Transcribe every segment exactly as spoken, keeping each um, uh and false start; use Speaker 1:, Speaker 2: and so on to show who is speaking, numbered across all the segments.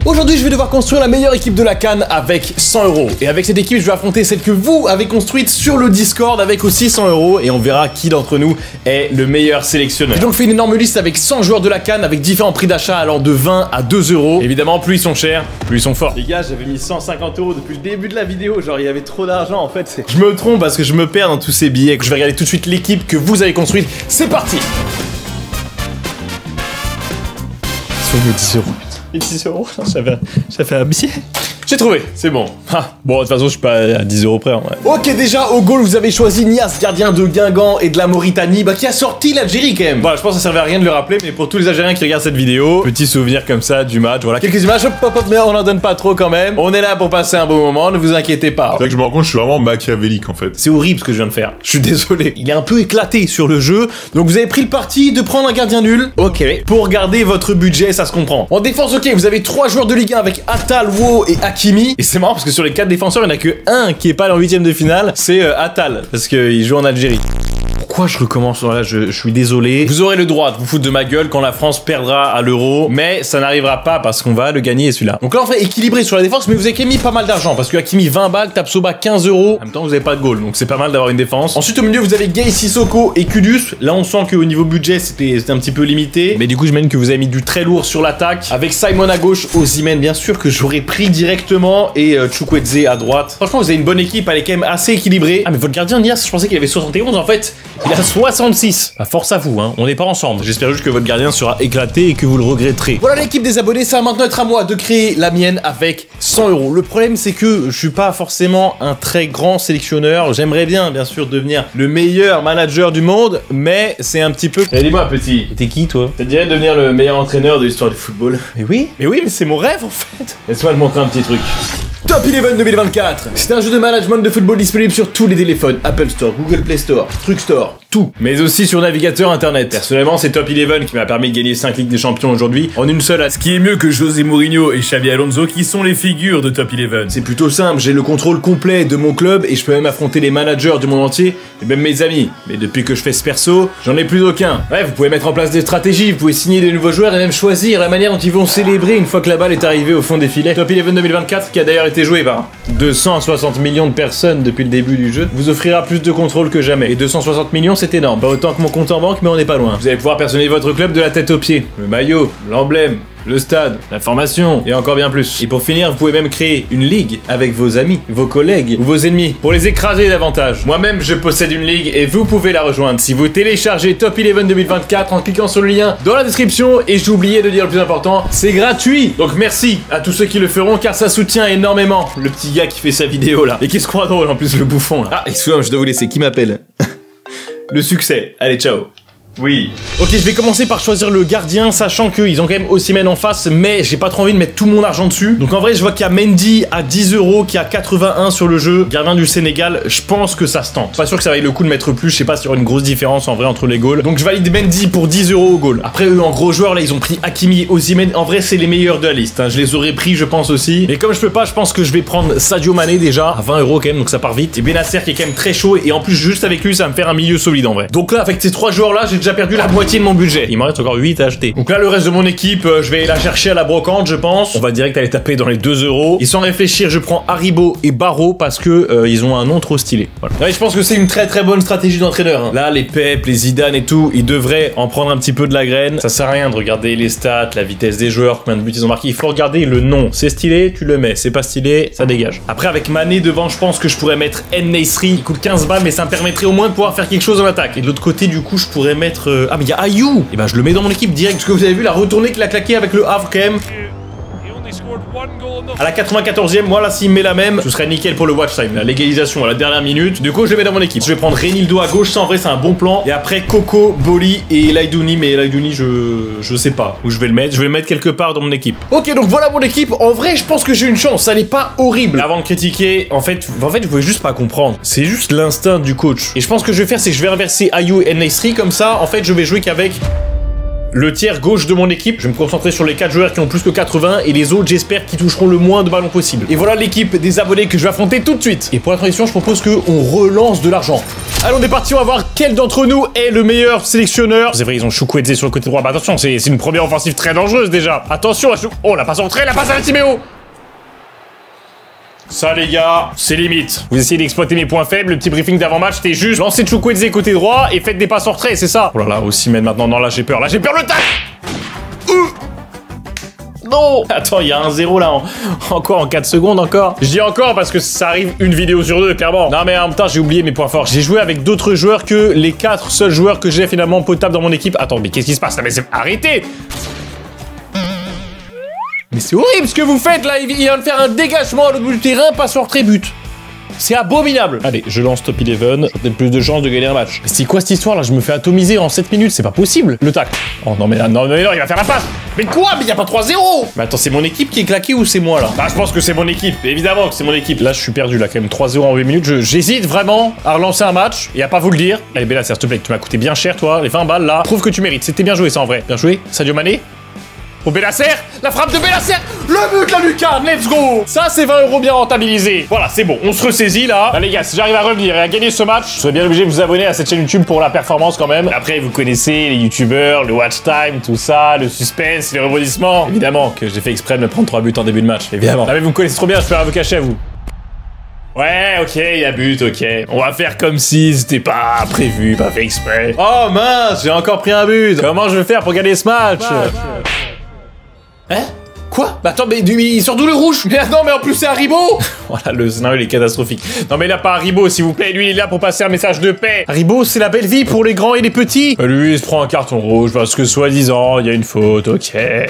Speaker 1: Aujourd'hui, je vais devoir construire la meilleure équipe de la CAN avec cent euros. Et avec cette équipe, je vais affronter celle que vous avez construite sur le Discord avec aussi cent euros. Et on verra qui d'entre nous est le meilleur sélectionneur. J'ai donc fait une énorme liste avec cent joueurs de la CAN avec différents prix d'achat allant de vingt à deux euros. Évidemment, plus ils sont chers, plus ils sont forts. Les gars, j'avais mis cent cinquante euros depuis le début de la vidéo. Genre, il y avait trop d'argent en fait. Je me trompe parce que je me perds dans tous ces billets. Je vais regarder tout de suite l'équipe que vous avez construite. C'est parti! Sur mes dix euros. dix euros, ça fait, ça fait un billet. J'ai trouvé, c'est bon. Ah, bon, de toute façon, je suis pas à dix euros près. Ouais. Ok, déjà, au goal, vous avez choisi Nias, gardien de Guingamp et de la Mauritanie, bah, qui a sorti l'Algérie quand même. Voilà, je pense que ça servait à rien de le rappeler, mais pour tous les Algériens qui regardent cette vidéo, petit souvenir comme ça du match. Voilà, quelques images, hop, hop, hop, mais on en donne pas trop quand même. On est là pour passer un bon moment, ne vous inquiétez pas.
Speaker 2: C'est vrai que je me rends compte, je suis vraiment machiavélique en fait.
Speaker 1: C'est horrible ce que je viens de faire. Je suis désolé. Il est un peu éclaté sur le jeu, donc vous avez pris le parti de prendre un gardien nul. Ok. Pour garder votre budget, ça se comprend. En défense, ok, vous avez trois joueurs de Ligue un avec Attal, Wo et Hakimi. Et c'est marrant parce que sur les quatre défenseurs, il n'y en a que un qui est pas en huitième de finale, c'est euh, Attal, parce qu'il joue en Algérie. Pourquoi je recommence? Voilà, je, je suis désolé. Vous aurez le droit de vous foutre de ma gueule quand la France perdra à l'euro, mais ça n'arrivera pas parce qu'on va le gagner celui-là. Donc là, on fait équilibré sur la défense, mais vous avez quand même mis pas mal d'argent parce que Hakimi vingt balles, Tapsoba quinze euros. En même temps, vous avez pas de goal, donc c'est pas mal d'avoir une défense. Ensuite, au milieu, vous avez Gay, Sissoko et Kudus. Là, on sent qu'au niveau budget, c'était un petit peu limité. Mais du coup, je mène que vous avez mis du très lourd sur l'attaque. Avec Simon à gauche, Osimhen, bien sûr, que j'aurais pris directement, et euh, Chukwueze à droite. Franchement, vous avez une bonne équipe, elle est quand même assez équilibrée. Ah, mais votre gardien, Nias, je pensais qu'il avait soixante et onze, en fait, il a soixante-six. Bah, force à vous, hein. On n'est pas ensemble. J'espère juste que votre gardien sera éclaté et que vous le regretterez. Voilà l'équipe des abonnés, ça va maintenant être à moi de créer la mienne avec cent euros. Le problème, c'est que je suis pas forcément un très grand sélectionneur. J'aimerais bien, bien sûr, devenir le meilleur manager du monde, mais c'est un petit peu... Eh, dis-moi, petit. T'es qui, toi? Ça te dirait de devenir le meilleur entraîneur de l'histoire du football? Mais oui. Mais oui, mais c'est mon rêve, en fait. Laisse-moi te montrer un petit truc. Top Eleven deux mille vingt-quatre. C'est un jeu de management de football disponible sur tous les téléphones, Apple Store, Google Play Store, Truc Store, tout. Mais aussi sur navigateur internet. Personnellement, c'est Top Eleven qui m'a permis de gagner cinq Ligues des Champions aujourd'hui en une seule. Ce qui est mieux que José Mourinho et Xabi Alonso qui sont les figures de Top Eleven. C'est plutôt simple, j'ai le contrôle complet de mon club et je peux même affronter les managers du monde entier et même mes amis. Mais depuis que je fais ce perso, j'en ai plus aucun. Bref, vous pouvez mettre en place des stratégies, vous pouvez signer des nouveaux joueurs et même choisir la manière dont ils vont célébrer une fois que la balle est arrivée au fond des filets. Top Eleven deux mille vingt-quatre qui a d'ailleurs été joué par deux cent soixante millions de personnes depuis le début du jeu, vous offrira plus de contrôle que jamais. Et deux cent soixante millions, c'est énorme. Pas autant que mon compte en banque, mais on n'est pas loin. Vous allez pouvoir personnaliser votre club de la tête aux pieds. Le maillot, l'emblème, le stade, la formation, et encore bien plus. Et pour finir, vous pouvez même créer une ligue avec vos amis, vos collègues ou vos ennemis, pour les écraser davantage. Moi-même, je possède une ligue et vous pouvez la rejoindre si vous téléchargez Top Eleven deux mille vingt-quatre en cliquant sur le lien dans la description. Et j'ai oublié de dire le plus important, c'est gratuit. Donc merci à tous ceux qui le feront car ça soutient énormément le petit gars qui fait sa vidéo là. Et qui se croit drôle en plus, le bouffon là. Ah, excusez-moi, je dois vous laisser, qui m'appelle? Le succès. Allez, ciao. Oui. Ok, je vais commencer par choisir le gardien, sachant qu'ils ont quand même Osimhen en face, mais j'ai pas trop envie de mettre tout mon argent dessus. Donc en vrai, je vois qu'il y a Mendy à dix euros, qui a quatre-vingt-un sur le jeu. Gardien du Sénégal, je pense que ça se tente. Pas sûr que ça vaille le coup de mettre plus, je sais pas s'il y aura une grosse différence en vrai entre les goals. Donc je valide Mendy pour dix euros au goal. Après, eux, en gros joueurs, là, ils ont pris Hakimi et Osimhen. En vrai, c'est les meilleurs de la liste, hein. Je les aurais pris, je pense aussi. Mais comme je peux pas, je pense que je vais prendre Sadio Mané déjà, à vingt euros quand même, donc ça part vite. Et Benacer qui est quand même très chaud, et en plus, juste avec lui, ça va me faire un milieu solide en vrai. Donc là, avec ces trois joueurs-là, j'ai déjà perdu la moitié de mon budget. Il m'en reste encore huit à acheter. Donc là, le reste de mon équipe, euh, je vais la chercher à la brocante, je pense. On va direct aller taper dans les deux euros. Et sans réfléchir, je prends Haribo et Barreau parce que euh, ils ont un nom trop stylé. Voilà. Ouais, je pense que c'est une très très bonne stratégie d'entraîneur. Hein. Là, les Pep, les Zidane et tout, ils devraient en prendre un petit peu de la graine. Ça sert à rien de regarder les stats, la vitesse des joueurs, combien de buts ils ont marqué. Il faut regarder le nom. C'est stylé, tu le mets. C'est pas stylé, ça dégage. Après, avec Mané devant, je pense que je pourrais mettre En-Nesyri. Il coûte quinze balles, mais ça me permettrait au moins de pouvoir faire quelque chose en attaque. Et de l'autre côté, du coup, je pourrais mettre... Euh... Ah, mais il y a Ayou. Et ben, je le mets dans mon équipe direct, parce que vous avez vu la retournée qu'il a claqué avec le Havre quand même. À la quatre-vingt-quatorzième, moi là, s'il met la même, ce serait nickel pour le watch time. La légalisation à la dernière minute. Du coup, je le mets dans mon équipe. Je vais prendre Renildo à gauche, ça en vrai, c'est un bon plan. Et après, Coco, Boli et Laidouni. Mais Laidouni, je... je sais pas où je vais le mettre. Je vais le mettre quelque part dans mon équipe. Ok, donc voilà mon équipe. En vrai, je pense que j'ai une chance. Ça n'est pas horrible. Avant de critiquer, en fait, en fait, vous pouvez juste pas comprendre. C'est juste l'instinct du coach. Et je pense que je vais faire, c'est que je vais renverser Ayou et En-Nesyri comme ça. En fait, je vais jouer qu'avec... le tiers gauche de mon équipe. Je vais me concentrer sur les quatre joueurs qui ont plus que quatre-vingts et les autres, j'espère, qui toucheront le moins de ballons possible. Et voilà l'équipe des abonnés que je vais affronter tout de suite. Et pour la transition, je propose qu'on relance de l'argent. Allez, on est parti, on va voir quel d'entre nous est le meilleur sélectionneur. C'est vrai, ils ont Chukwueze sur le côté droit. Bah attention, c'est une première offensive très dangereuse déjà. Attention à Chou... Oh, la passe en retrait, la passe à la Timéo. Ça les gars, c'est limite. Vous essayez d'exploiter mes points faibles, le petit briefing d'avant-match, c'était juste lancer Chukwueze côté droit et faites des passes en retrait, c'est ça. Oh là là, Osimhen maintenant, non là j'ai peur, là j'ai peur, le tac. euh Non. Attends, il y a un zéro là, en... encore en quatre secondes encore. Je dis encore parce que ça arrive une vidéo sur deux, clairement. Non mais en même temps, j'ai oublié mes points forts. J'ai joué avec d'autres joueurs que les quatre seuls joueurs que j'ai finalement potables dans mon équipe. Attends, mais qu'est-ce qui se passe là? Mais c'est... Arrêtez. Mais c'est horrible ce que vous faites là, il vient de faire un dégagement à l'autre bout du terrain, passe en retrait, but. C'est abominable. Allez, je lance top onze, j'ai peut-être plus de chances de gagner un match. Mais c'est quoi cette histoire là? Je me fais atomiser en sept minutes, c'est pas possible. Le tac. Oh non mais là, non mais non, il va faire la passe. Mais quoi? Mais il y a pas trois zéro. Mais attends, c'est mon équipe qui est claquée ou c'est moi là? Bah je pense que c'est mon équipe, évidemment que c'est mon équipe. Là je suis perdu là quand même, trois zéro en huit minutes. J'hésite vraiment à relancer un match et à pas vous le dire. Allez Bella, s'il te plaît, tu m'as coûté bien cher toi, les vingt balles là. Prouve que tu mérites, c'était bien joué ça en vrai. Bien joué, Sadio Mané. Pour Benacer, la frappe de Benacer, le but de la lucarne, let's go. Ça c'est vingt euros bien rentabilisés. Voilà, c'est bon, on se ressaisit là. Là les gars, si j'arrive à revenir et à gagner ce match, je serais bien obligé de vous abonner à cette chaîne YouTube pour la performance quand même. Après, vous connaissez les youtubeurs, le watch time, tout ça, le suspense, les rebondissements. Évidemment que j'ai fait exprès de me prendre trois buts en début de match, évidemment. Ah mais vous me connaissez trop bien, je peux rien vous cacher à vous. Ouais, ok, il y a but, ok. On va faire comme si c'était pas prévu, pas fait exprès. Oh mince, j'ai encore pris un but. Comment je vais faire pour gagner ce match? Hein? Quoi? Bah attends, mais il sort d'où le rouge? Mais non, mais en plus c'est Haribo. Voilà, le scénario il est catastrophique. Non mais là pas Haribo, s'il vous plaît, lui il est là pour passer un message de paix. Haribo, c'est la belle vie pour les grands et les petits. Bah, lui il se prend un carton rouge parce que soi-disant il y a une faute, ok.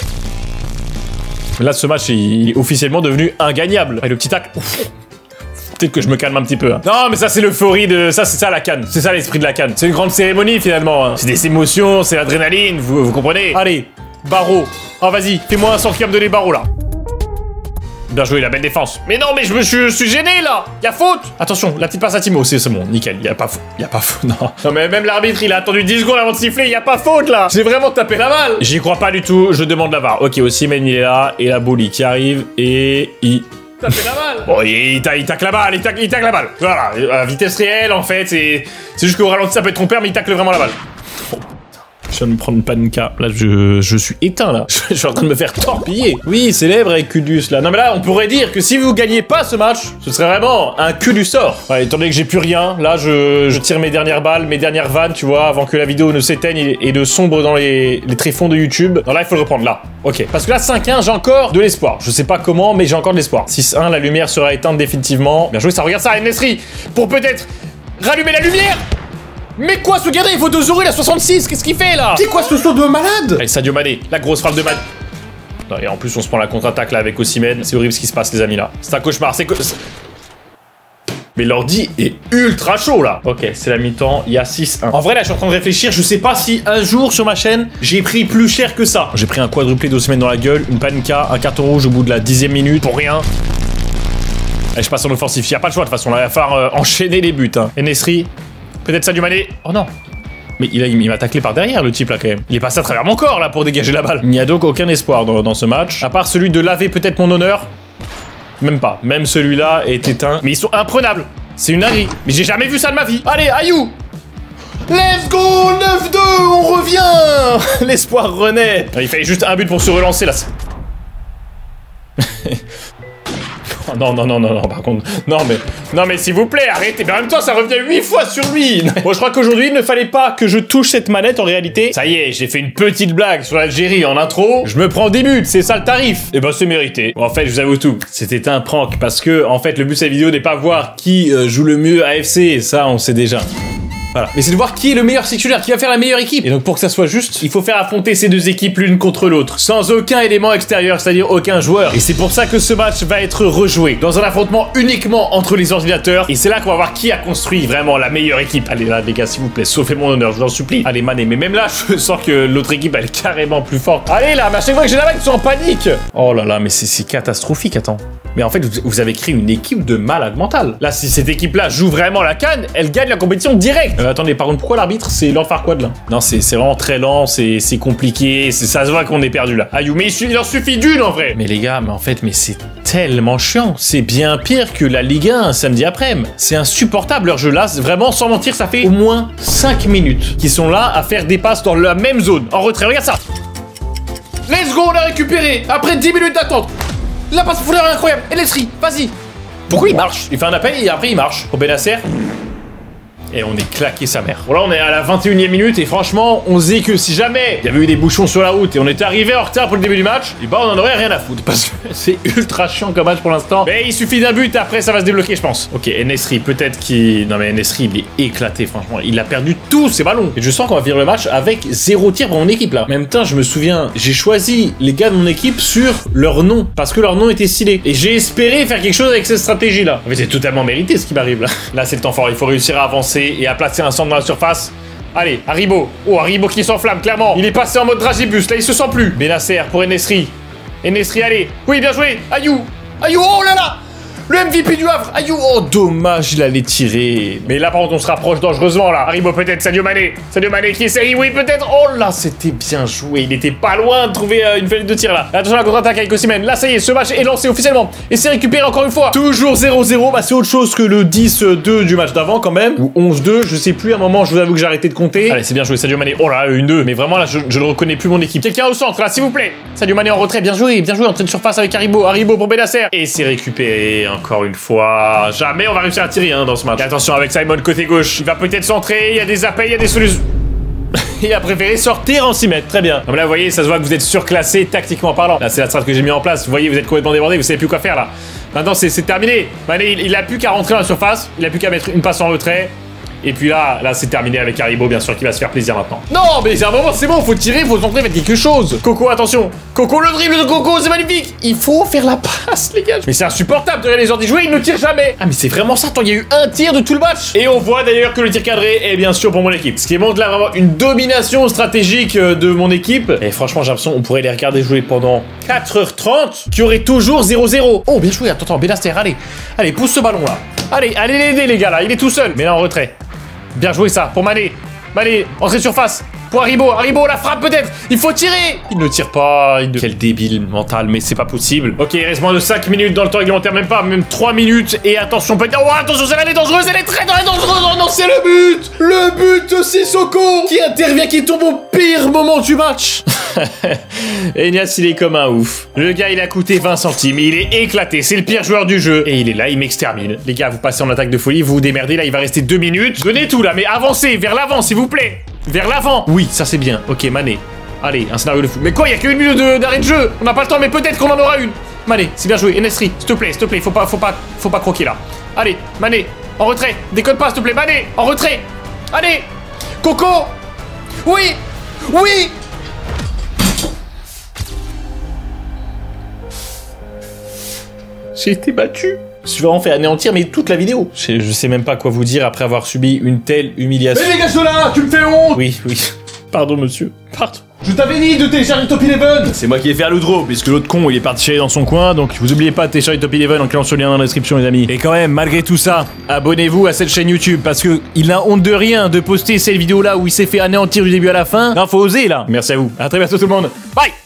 Speaker 1: Là ce match il est officiellement devenu ingagnable. Et le petit tac. Peut-être que je me calme un petit peu. Hein. Non, mais ça, c'est l'euphorie de... Ça, c'est ça, la canne. C'est ça, l'esprit de la canne. C'est une grande cérémonie, finalement. Hein. C'est des émotions, c'est l'adrénaline, vous, vous comprenez? Allez, barreau. Oh, vas-y, fais-moi un sort qui va me donner barreau, là. Bien joué, la belle défense. Mais non, mais je me suis, je suis gêné, là. Y'a faute. Attention, la petite passe à Timo. C'est bon, nickel. Y'a pas faute. Y'a pas faute, non. Non, mais même l'arbitre, il a attendu dix secondes avant de siffler. Y'a pas faute, là. J'ai vraiment tapé la balle. J'y crois pas du tout. Je demande la V A R. Ok, Osimhen, il est là. Et la Bouli qui arrive. Et il... Ça fait la balle. Bon, il, il, il tacle la balle, il tacle, il tacle la balle. Voilà, à vitesse réelle, en fait, c'est juste qu'au ralenti, ça peut être trompeur, mais il tacle vraiment la balle. Oh, je viens de me prendre une panica. Là, je, je suis éteint, là. Je, je suis en train de me faire torpiller. Oui, célèbre avec Kudus, là. Non, mais là, on pourrait dire que si vous gagnez pas ce match, ce serait vraiment un cul du sort. Ouais, étant donné que j'ai plus rien, là, je, je tire mes dernières balles, mes dernières vannes, tu vois, avant que la vidéo ne s'éteigne et, et de sombre dans les, les tréfonds de YouTube. Non, là, il faut le reprendre, là. Ok. Parce que là, cinq un, j'ai encore de l'espoir. Je sais pas comment, mais j'ai encore de l'espoir. six un, la lumière sera éteinte définitivement. Bien joué, ça. Regarde ça, Nesri, pour peut-être rallumer la lumière. Mais quoi ce gars-là? Il faut deux euros, il a soixante-six, qu'est-ce qu'il fait là? C'est quoi ce saut de malade? Allez, Sadio Mané, la grosse frappe de Mané. Non, et en plus on se prend la contre-attaque là avec Osimhen. C'est horrible ce qui se passe les amis là. C'est un cauchemar, c'est co... Mais l'ordi est ultra chaud là. Ok, c'est la mi-temps, il y a six un. En vrai là je suis en train de réfléchir, je sais pas si un jour sur ma chaîne j'ai pris plus cher que ça. J'ai pris un quadruplé d'Osimhen dans la gueule, une panica, un carton rouge au bout de la dixième minute, pour rien. Allez, je passe en offensif, il n'y a pas de choix de toute façon, là, il va falloir euh, enchaîner les buts. Hein. Et Nesri. Peut-être Sadio Mané. Oh non. Mais il, il m'a taclé par derrière, le type, là, quand même. Il est passé à travers mon corps, là, pour dégager la balle. Il n'y a donc aucun espoir dans, dans ce match. À part celui de laver peut-être mon honneur. Même pas. Même celui-là est éteint. Mais ils sont imprenables. C'est une dinguerie. Mais j'ai jamais vu ça de ma vie. Allez, Ayou. Let's go. neuf deux, on revient. L'espoir renaît. Il fallait juste un but pour se relancer, là. Oh, non, non, non, non, non, par contre, non mais, non mais s'il vous plaît, arrêtez, mais en même temps ça revient huit fois sur lui. Bon, je crois qu'aujourd'hui il ne fallait pas que je touche cette manette en réalité. Ça y est, j'ai fait une petite blague sur l'Algérie en intro, je me prends des buts, c'est ça le tarif. Et ben c'est mérité. Bon, en fait, je vous avoue tout, c'était un prank, parce que, en fait, le but de cette vidéo n'est pas voir qui euh, joue le mieux A F C, ça on sait déjà. Voilà. Mais c'est de voir qui est le meilleur sélectionneur, qui va faire la meilleure équipe. Et donc pour que ça soit juste, il faut faire affronter ces deux équipes l'une contre l'autre, sans aucun élément extérieur, c'est-à-dire aucun joueur. Et c'est pour ça que ce match va être rejoué, dans un affrontement uniquement entre les ordinateurs. Et c'est là qu'on va voir qui a construit vraiment la meilleure équipe. Allez là les gars, s'il vous plaît, sauvez mon honneur, je vous en supplie. Allez Mané, mais même là, je sens que l'autre équipe elle est carrément plus forte. Allez là, mais à chaque fois que j'ai la balle, ils sont en panique. Oh là là, mais c'est catastrophique, attends. Mais en fait, vous, vous avez créé une équipe de malade mental. Là, si cette équipe-là joue vraiment la canne, elle gagne la compétition directe. Euh, attendez, par contre, pourquoi l'arbitre, c'est Lord Farquaad, là? Non, c'est vraiment très lent, c'est compliqué, ça se voit qu'on est perdu, là. Ayou, mais il en suffit d'une, en vrai. Mais les gars, mais en fait, mais c'est tellement chiant. C'est bien pire que la Ligue un un samedi après-midi. C'est insupportable, leur jeu, là. Vraiment, sans mentir, ça fait au moins cinq minutes qu'ils sont là à faire des passes dans la même zone. En retrait, regarde ça. Let's go, on a récupéré après dix minutes d'attente. La passe pour l'air incroyable. Et l'esprit, vas-y. Pourquoi il marche? Il fait un appel et après il marche. Pour Benacer. Et on est claqué sa mère. Bon là on est à la vingt et unième minute et franchement on se dit que si jamais il y avait eu des bouchons sur la route et on était arrivé en retard pour le début du match, et bah on en aurait rien à foutre parce que c'est ultra chiant comme match pour l'instant. Mais il suffit d'un but, après ça va se débloquer je pense. Ok, En-Nesyri peut-être qu'il... Non mais En-Nesyri il est éclaté franchement. Il a perdu tous ses ballons. Et je sens qu'on va finir le match avec zéro tir pour mon équipe là. En même temps je me souviens, j'ai choisi les gars de mon équipe sur leur nom parce que leur nom était stylé. Et j'ai espéré faire quelque chose avec cette stratégie là. En fait c'est totalement mérité ce qui m'arrive là. Là c'est le temps fort, il faut réussir à avancer et à placer un centre dans la surface. Allez, Haribo. Oh, Haribo qui s'enflamme, clairement. Il est passé en mode dragibus, là il se sent plus. Benacer pour En-Nesyri. En-Nesyri, allez. Oui, bien joué. Ayou. Ayou, oh là là. Le M V P du Havre. Ayou. Oh, dommage, il allait tirer. Mais là, par contre, on se rapproche dangereusement, là. Haribo, peut-être. Sadio Mané. Sadio Mané qui essaye. Oui, peut-être. Oh là, c'était bien joué. Il était pas loin de trouver euh, une fenêtre de tir, là. Attention à la contre-attaque avec Osimhen. Là, ça y est, ce match est lancé officiellement. Et c'est récupéré encore une fois. Toujours zéro zéro. Bah, c'est autre chose que le dix deux du match d'avant, quand même. Ou onze deux. Je sais plus. À un moment, je vous avoue que j'ai arrêté de compter. Allez, c'est bien joué, Sadio Mané. Oh là, une deux. Mais vraiment, là, je, je ne reconnais plus mon équipe. Quelqu'un au centre, là, s'il vous plaît. Sadio Mané en retrait. Bien joué. Bien joué. En train de surface avec Haribo. Haribo pour Benacer. Et c'est récupéré encore une fois. Jamais on va réussir à tirer hein, dans ce match. Et attention avec Simon côté gauche. Il va peut-être centrer. Il y a des appels, il y a des solutions. Il a préféré sortir en six mètres. Très bien. Donc là, vous voyez, ça se voit que vous êtes surclassé tactiquement parlant. Là, c'est la strat que j'ai mis en place. Vous voyez, vous êtes complètement débordé. Vous savez plus quoi faire là. Maintenant, c'est terminé. Mané, il, il a plus qu'à rentrer dans la surface. Il a plus qu'à mettre une passe en retrait. Et puis là, là c'est terminé avec Haribo, bien sûr, qui va se faire plaisir maintenant. Non, mais c'est un moment, c'est bon, faut tirer, faut centrer, faites quelque chose. Coco, attention. Coco, le dribble de Coco, c'est magnifique. Il faut faire la passe, les gars. Mais c'est insupportable de regarder les ordi jouer, ils ne tirent jamais. Ah, mais c'est vraiment ça, tant il y a eu un tir de tout le match. Et on voit d'ailleurs que le tir cadré est bien sûr pour mon équipe. Ce qui montre là vraiment une domination stratégique de mon équipe. Et franchement, j'ai l'impression qu'on pourrait les regarder jouer pendant quatre heures trente, qui aurait toujours zéro zéro. Oh, bien joué, attends, attends, Benacer, allez. Allez, pousse ce ballon là. Allez, allez l'aider, les gars, là, il est tout seul. Mais là, en retrait. Bien joué ça, pour Mané. Mané, entrée de surface. Pour Haribo, Haribo, la frappe peut-être. Il faut tirer. Il ne tire pas. Il ne... Quel débile mental, mais c'est pas possible. Ok, il reste moins de cinq minutes dans le temps réglementaire, même pas, même trois minutes. Et attention, peut-être... Oh, attention, celle-là, elle est dangereuse, elle est très, très dangereuse. Oh non, c'est le but. Le but de Sissoko qui intervient, qui tombe au pire moment du match. Et Ignace, il est comme un ouf. Le gars, il a coûté vingt centimes. Il est éclaté. C'est le pire joueur du jeu. Et il est là, il m'extermine. Les gars, vous passez en attaque de folie, vous vous démerdez. Là, il va rester deux minutes. Donnez tout là, mais avancez vers l'avant, s'il vous plaît. Vers l'avant. Oui, ça c'est bien. Ok, Mané. Allez, un scénario de fou. Mais quoi, il y a qu'une minute d'arrêt de, de jeu. On n'a pas le temps, mais peut-être qu'on en aura une. Mané, c'est bien joué. En-Nesyri, s'il te plaît, s'il te plaît. Faut pas, faut pas, faut pas croquer là. Allez, Mané, en retrait. Déconne pas, s'il te plaît. Mané, en retrait. Allez. Coco. Oui. Oui. J'ai été battu. Je suis vraiment fait anéantir, mais toute la vidéo. Je, je sais même pas quoi vous dire après avoir subi une telle humiliation.
Speaker 2: Mais dégage de là, tu me fais honte.
Speaker 1: Oui, oui. Pardon, monsieur. Pardon.
Speaker 2: Je t'avais dit de télécharger Top Eleven.
Speaker 1: C'est moi qui ai fait à l'oudro, puisque l'autre con, il est parti chialer dans son coin. Donc, vous oubliez pas de télécharger Top Eleven en cliquant sur le lien dans la description, les amis. Et quand même, malgré tout ça, abonnez-vous à cette chaîne YouTube, parce que il n'a honte de rien de poster cette vidéo-là où il s'est fait anéantir du début à la fin. Non, faut oser, là. Merci à vous. À très bientôt, tout le monde. Bye.